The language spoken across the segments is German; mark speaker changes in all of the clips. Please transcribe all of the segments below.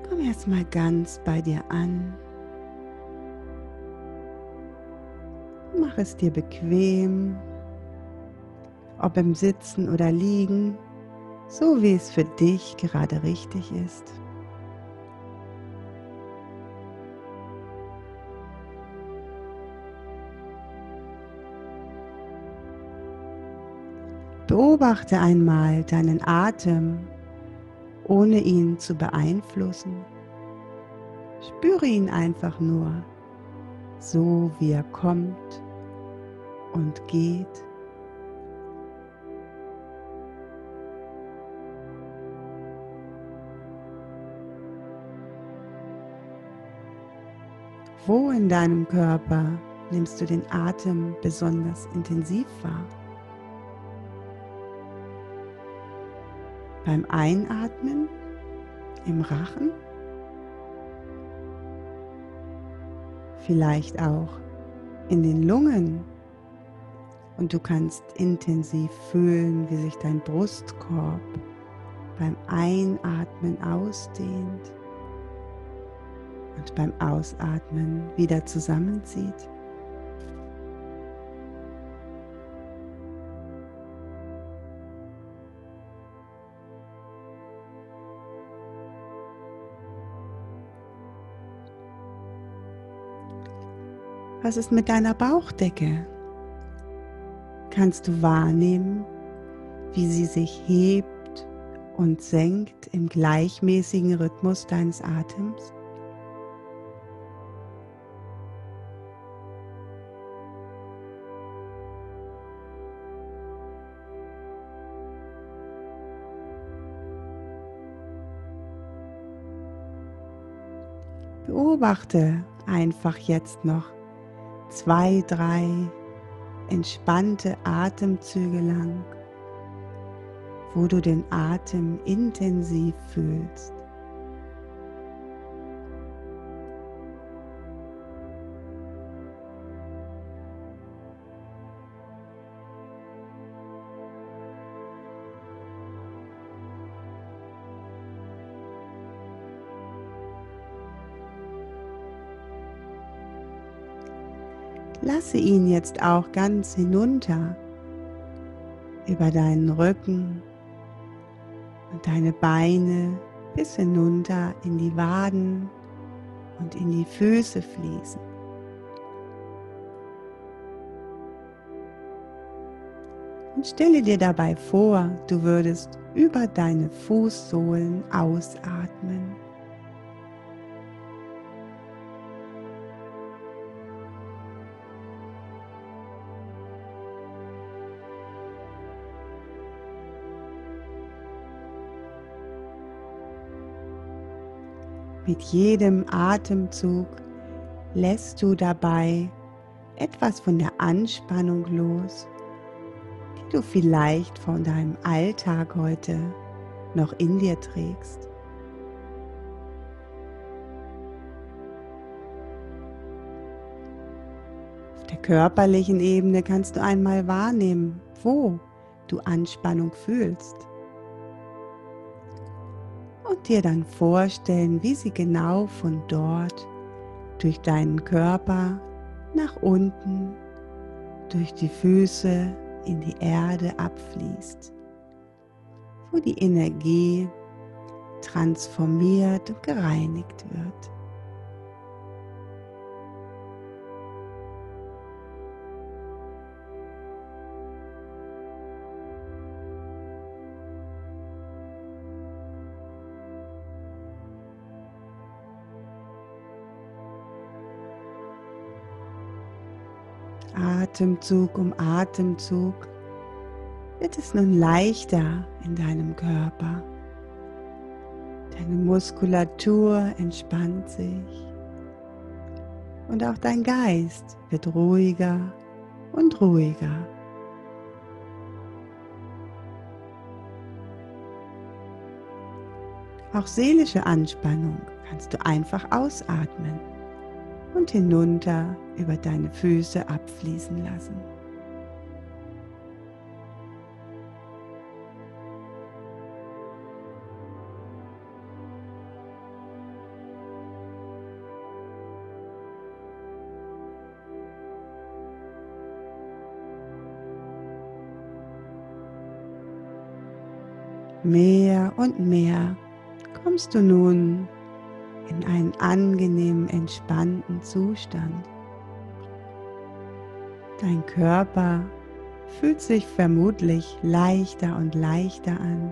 Speaker 1: Komm erstmal ganz bei dir an. Mach es dir bequem, ob im Sitzen oder Liegen, so wie es für dich gerade richtig ist. Beobachte einmal deinen Atem, ohne ihn zu beeinflussen. Spüre ihn einfach nur, so wie er kommt und geht. Wo in deinem Körper nimmst du den Atem besonders intensiv wahr? Beim Einatmen, im Rachen, vielleicht auch in den Lungen, und du kannst intensiv fühlen, wie sich dein Brustkorb beim Einatmen ausdehnt und beim Ausatmen wieder zusammenzieht. Was ist mit deiner Bauchdecke? Kannst du wahrnehmen, wie sie sich hebt und senkt im gleichmäßigen Rhythmus deines Atems? Beobachte einfach jetzt noch 2, 3 entspannte Atemzüge lang, wo du den Atem intensiv fühlst. Lasse ihn jetzt auch ganz hinunter über deinen Rücken und deine Beine bis hinunter in die Waden und in die Füße fließen. Und stelle dir dabei vor, du würdest über deine Fußsohlen ausatmen. Mit jedem Atemzug lässt du dabei etwas von der Anspannung los, die du vielleicht von deinem Alltag heute noch in dir trägst. Auf der körperlichen Ebene kannst du einmal wahrnehmen, wo du Anspannung fühlst. Und dir dann vorstellen, wie sie genau von dort durch deinen Körper nach unten, durch die Füße in die Erde abfließt, wo die Energie transformiert und gereinigt wird. Atemzug um Atemzug wird es nun leichter in deinem Körper. Deine Muskulatur entspannt sich und auch dein Geist wird ruhiger und ruhiger. Auch seelische Anspannung kannst du einfach ausatmen und hinunter über deine Füße abfließen lassen. Mehr und mehr kommst du nun in einen angenehmen, entspannten Zustand. Dein Körper fühlt sich vermutlich leichter und leichter an.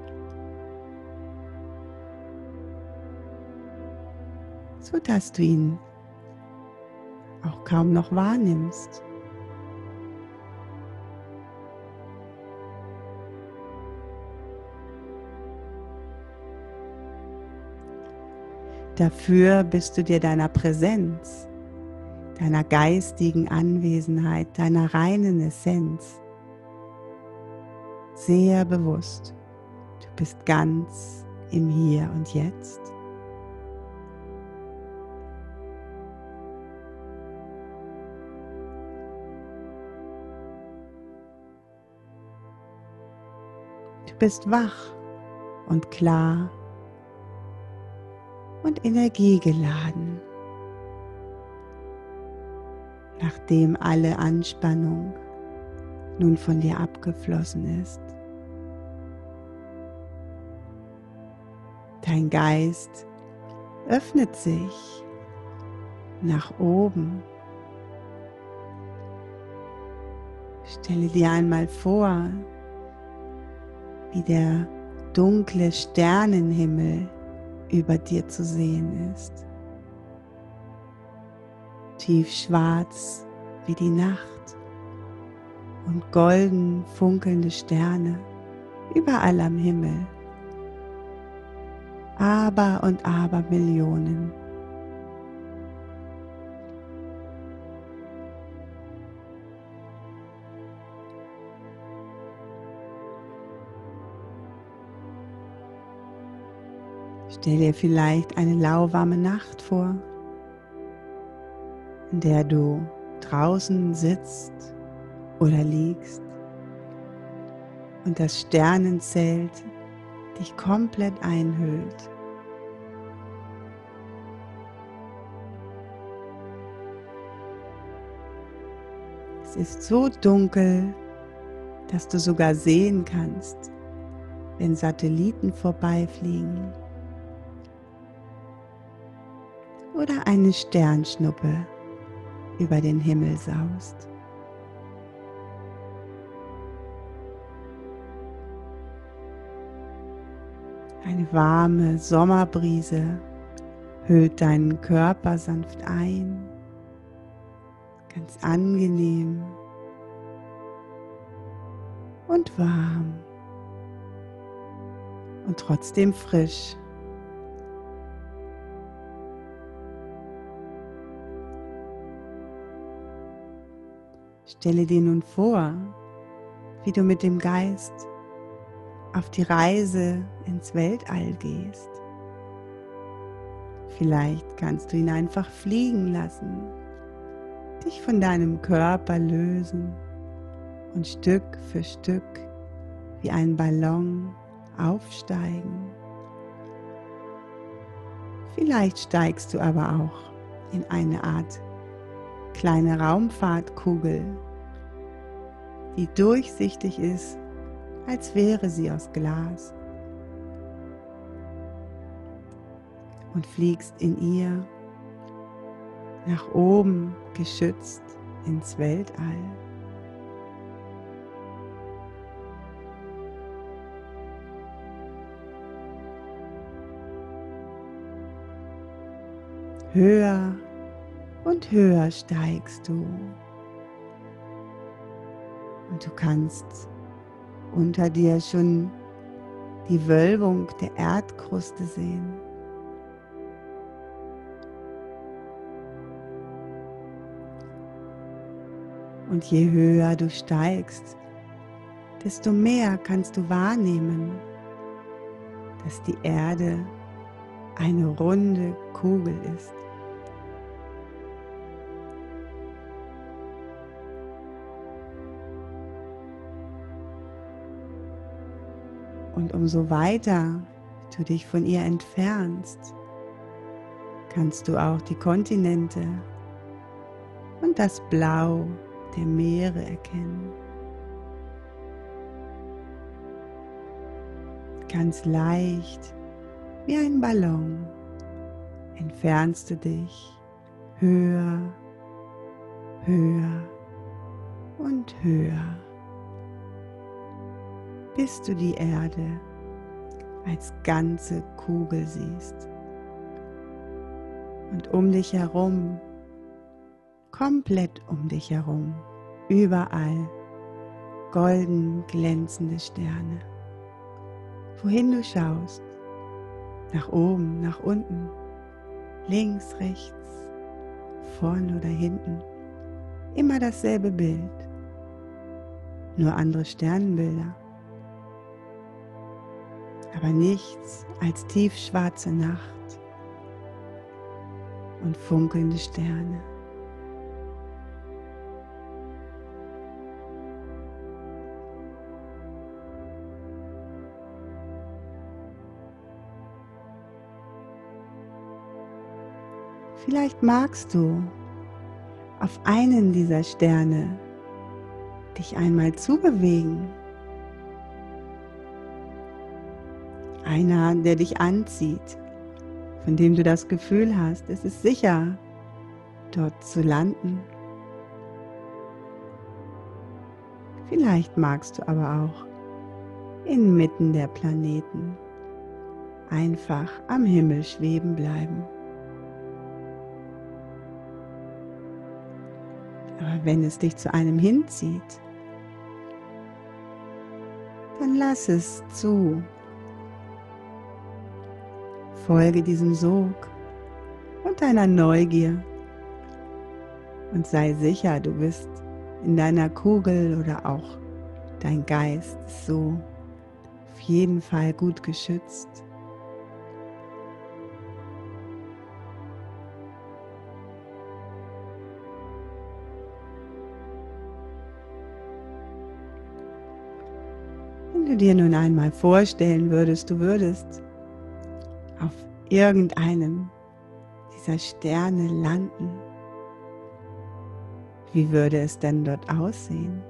Speaker 1: Sodass du ihn auch kaum noch wahrnimmst. Dafür bist du dir deiner Präsenz, deiner geistigen Anwesenheit, deiner reinen Essenz sehr bewusst. Du bist ganz im Hier und Jetzt. Du bist wach und klar und energiegeladen, nachdem alle Anspannung nun von dir abgeflossen ist. Dein Geist öffnet sich nach oben. Stelle dir einmal vor, wie der dunkle Sternenhimmel über dir zu sehen ist. Tiefschwarz wie die Nacht und golden funkelnde Sterne überall am Himmel. Aber und aber Millionen. Stell dir vielleicht eine lauwarme Nacht vor, in der du draußen sitzt oder liegst und das Sternenzelt dich komplett einhüllt. Es ist so dunkel, dass du sogar sehen kannst, wenn Satelliten vorbeifliegen oder eine Sternschnuppe über den Himmel saust. Eine warme Sommerbrise hüllt deinen Körper sanft ein, ganz angenehm und warm und trotzdem frisch. Stelle dir nun vor, wie du mit dem Geist auf die Reise ins Weltall gehst. Vielleicht kannst du ihn einfach fliegen lassen, dich von deinem Körper lösen und Stück für Stück wie ein Ballon aufsteigen. Vielleicht steigst du aber auch in eine Art kleine Raumfahrtkugel, die durchsichtig ist, als wäre sie aus Glas, und fliegst in ihr nach oben geschützt ins Weltall. Höher und höher steigst du. Und du kannst unter dir schon die Wölbung der Erdkruste sehen. Und je höher du steigst, desto mehr kannst du wahrnehmen, dass die Erde eine runde Kugel ist. Und umso weiter du dich von ihr entfernst, kannst du auch die Kontinente und das Blau der Meere erkennen. Ganz leicht wie ein Ballon entfernst du dich höher, höher und höher, bis du die Erde als ganze Kugel siehst und um dich herum, komplett um dich herum, überall golden glänzende Sterne. Wohin du schaust, nach oben, nach unten, links, rechts, vorn oder hinten, immer dasselbe Bild, nur andere Sternbilder, aber nichts als tiefschwarze Nacht und funkelnde Sterne. Vielleicht magst du auf einen dieser Sterne dich einmal zubewegen. Einer, der dich anzieht, von dem du das Gefühl hast, es ist sicher, dort zu landen. Vielleicht magst du aber auch inmitten der Planeten einfach am Himmel schweben bleiben. Aber wenn es dich zu einem hinzieht, dann lass es zu. Folge diesem Sog und deiner Neugier und sei sicher, du bist in deiner Kugel oder auch dein Geist ist so auf jeden Fall gut geschützt. Wenn du dir nun einmal vorstellen würdest, du würdest auf irgendeinem dieser Sterne landen, wie würde es denn dort aussehen?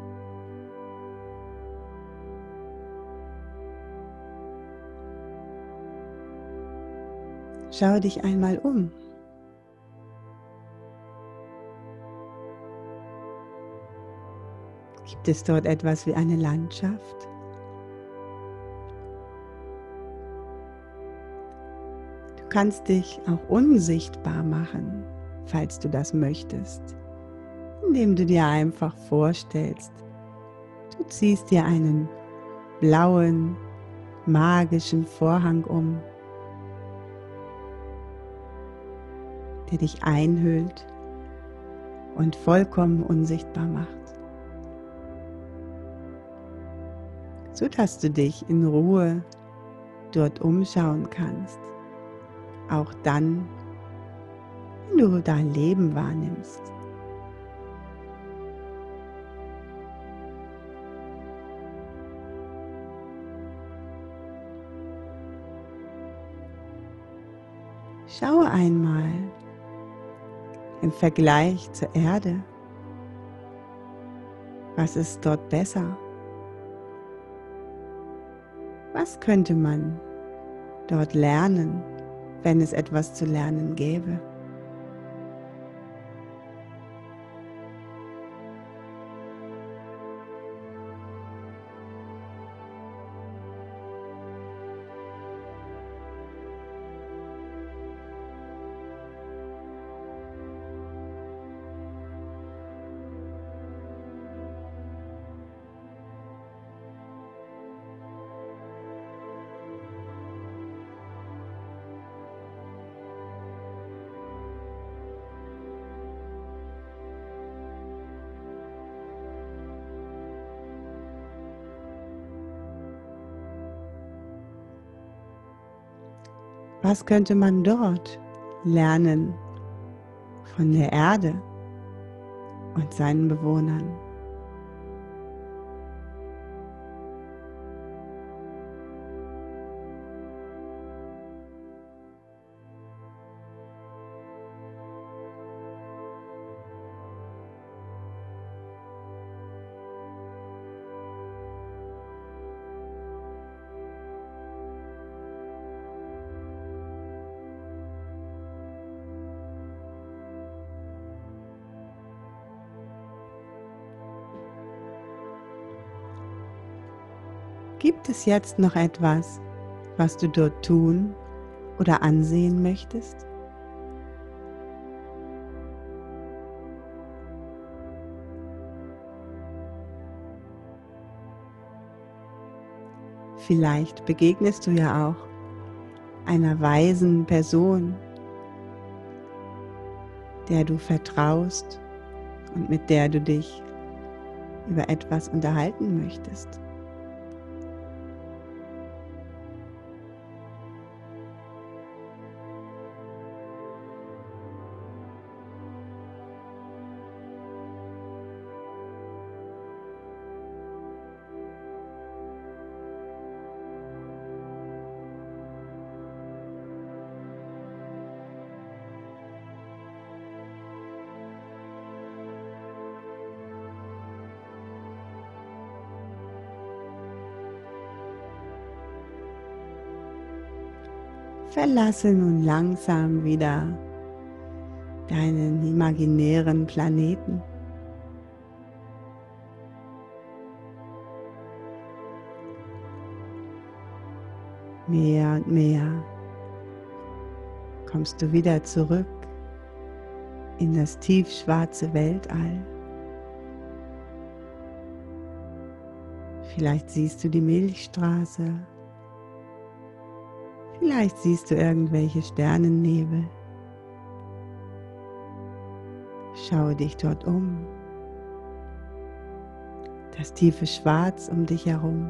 Speaker 1: Schau dich einmal um. Gibt es dort etwas wie eine Landschaft? Du kannst dich auch unsichtbar machen, falls du das möchtest, indem du dir einfach vorstellst, du ziehst dir einen blauen, magischen Vorhang um, der dich einhüllt und vollkommen unsichtbar macht, sodass du dich in Ruhe dort umschauen kannst, auch dann, wenn du da Leben wahrnimmst. Schaue einmal im Vergleich zur Erde, was ist dort besser? Was könnte man dort lernen, wenn es etwas zu lernen gäbe? Was könnte man dort lernen von der Erde und seinen Bewohnern? Gibt es jetzt noch etwas, was du dort tun oder ansehen möchtest? Vielleicht begegnest du ja auch einer weisen Person, der du vertraust und mit der du dich über etwas unterhalten möchtest. Verlasse nun langsam wieder deinen imaginären Planeten. Mehr und mehr kommst du wieder zurück in das tiefschwarze Weltall. Vielleicht siehst du die Milchstraße. Vielleicht siehst du irgendwelche Sternennebel. Schaue dich dort um. Das tiefe Schwarz um dich herum.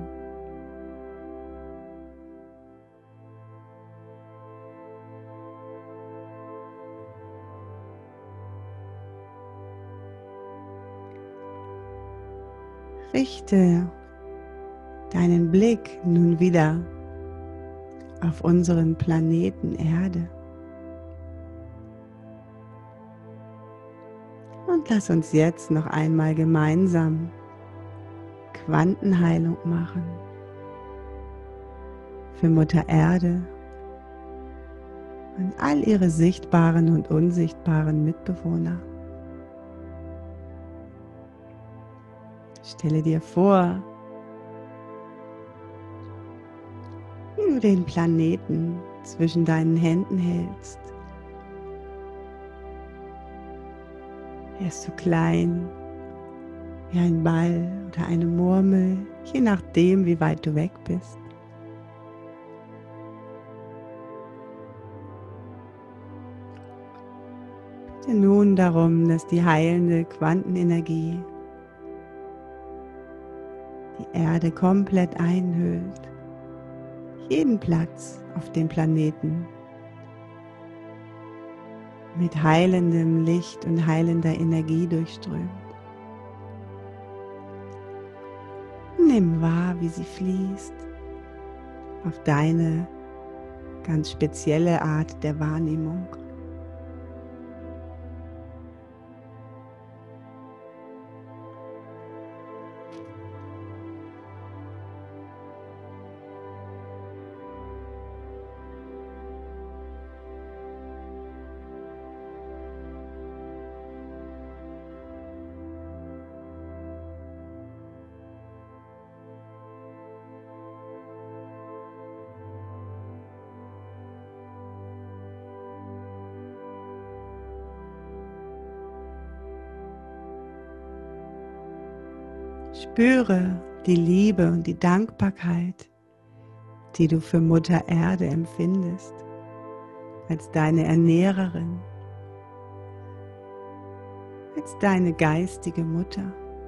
Speaker 1: Richte deinen Blick nun wieder auf unseren Planeten Erde. Und lass uns jetzt noch einmal gemeinsam Quantenheilung machen für Mutter Erde und all ihre sichtbaren und unsichtbaren Mitbewohner. Stelle dir vor, wie du den Planeten zwischen deinen Händen hältst. Er ist so klein wie ein Ball oder eine Murmel, je nachdem, wie weit du weg bist. Bitte nun darum, dass die heilende Quantenenergie die Erde komplett einhüllt. Jeden Platz auf dem Planeten mit heilendem Licht und heilender Energie durchströmt. Nimm wahr, wie sie fließt, auf deine ganz spezielle Art der Wahrnehmung. Spüre die Liebe und die Dankbarkeit, die du für Mutter Erde empfindest, als deine Ernährerin, als deine geistige Mutter.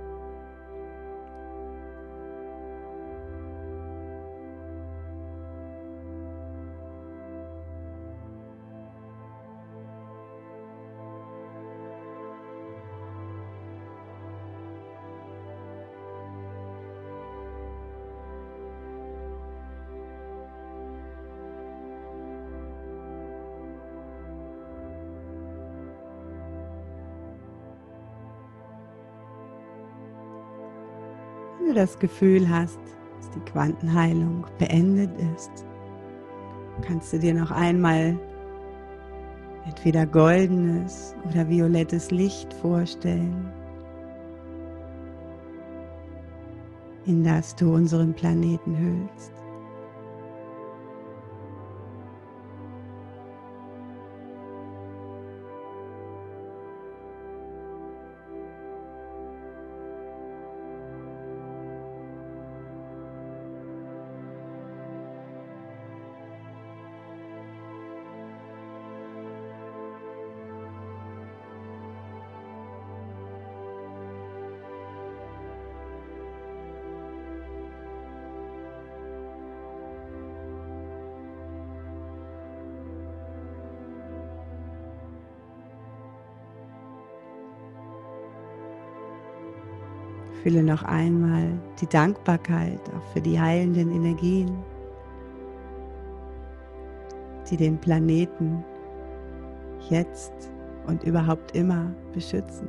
Speaker 1: Wenn du das Gefühl hast, dass die Quantenheilung beendet ist, kannst du dir noch einmal entweder goldenes oder violettes Licht vorstellen. in das du unseren Planeten hüllst. Fühle noch einmal die Dankbarkeit auch für die heilenden Energien, die den Planeten jetzt und überhaupt immer beschützen.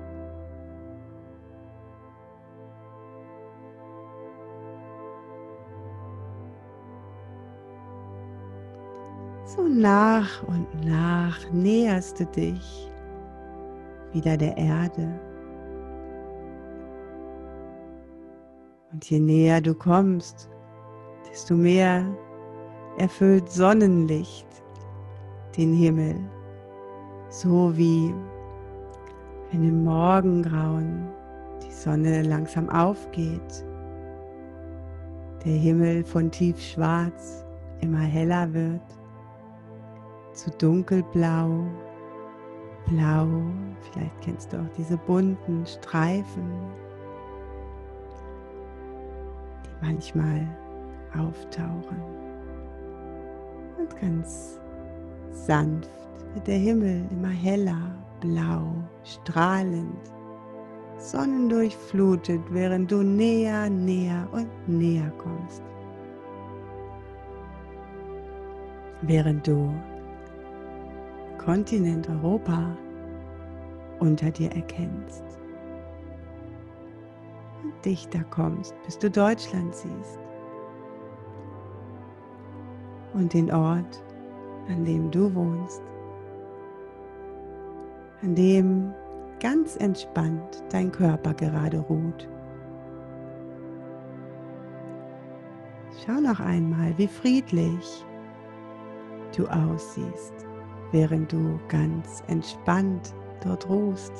Speaker 1: So nach und nach näherst du dich wieder der Erde. Und je näher du kommst, desto mehr erfüllt Sonnenlicht den Himmel, so wie wenn im Morgengrauen die Sonne langsam aufgeht, der Himmel von tiefschwarz immer heller wird, zu dunkelblau, blau, vielleicht kennst du auch diese bunten Streifen, die manchmal auftauchen. Und ganz sanft wird der Himmel immer heller, blau, strahlend, sonnendurchflutet, während du näher, näher und näher kommst. Während du Kontinent Europa unter dir erkennst und dichter kommst, bis du Deutschland siehst und den Ort, an dem du wohnst, an dem ganz entspannt dein Körper gerade ruht. Schau noch einmal, wie friedlich du aussiehst, während du ganz entspannt dort ruhst.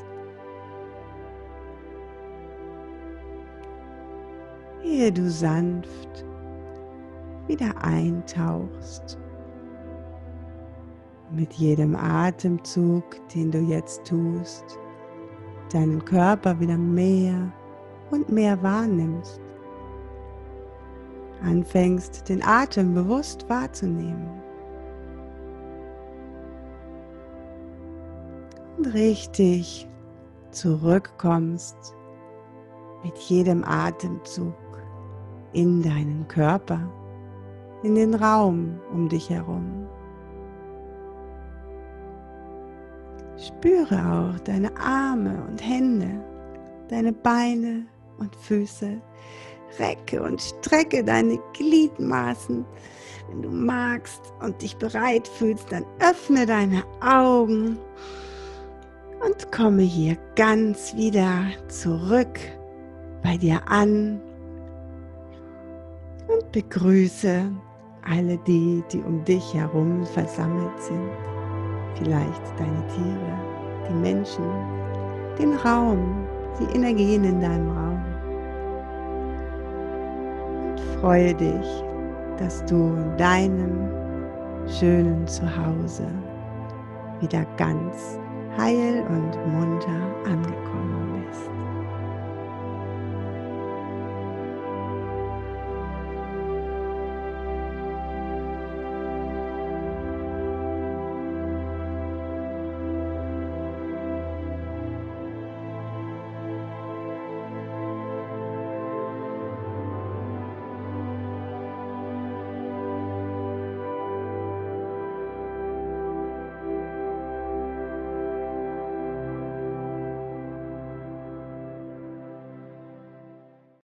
Speaker 1: Ehe du sanft wieder eintauchst, mit jedem Atemzug, den du jetzt tust, deinen Körper wieder mehr und mehr wahrnimmst. Anfängst, den Atem bewusst wahrzunehmen. Und richtig zurückkommst mit jedem Atemzug in deinen Körper, in den Raum um dich herum. Spüre auch deine Arme und Hände, deine Beine und Füße. Recke und strecke deine Gliedmaßen. Wenn du magst und dich bereit fühlst, dann öffne deine Augen und komme hier ganz wieder zurück bei dir an und begrüße alle die um dich herum versammelt sind. Vielleicht deine Tiere, die Menschen, den Raum, die Energien in deinem Raum. Und freue dich, dass du in deinem schönen Zuhause wieder ganz heil und munter angekommen bist.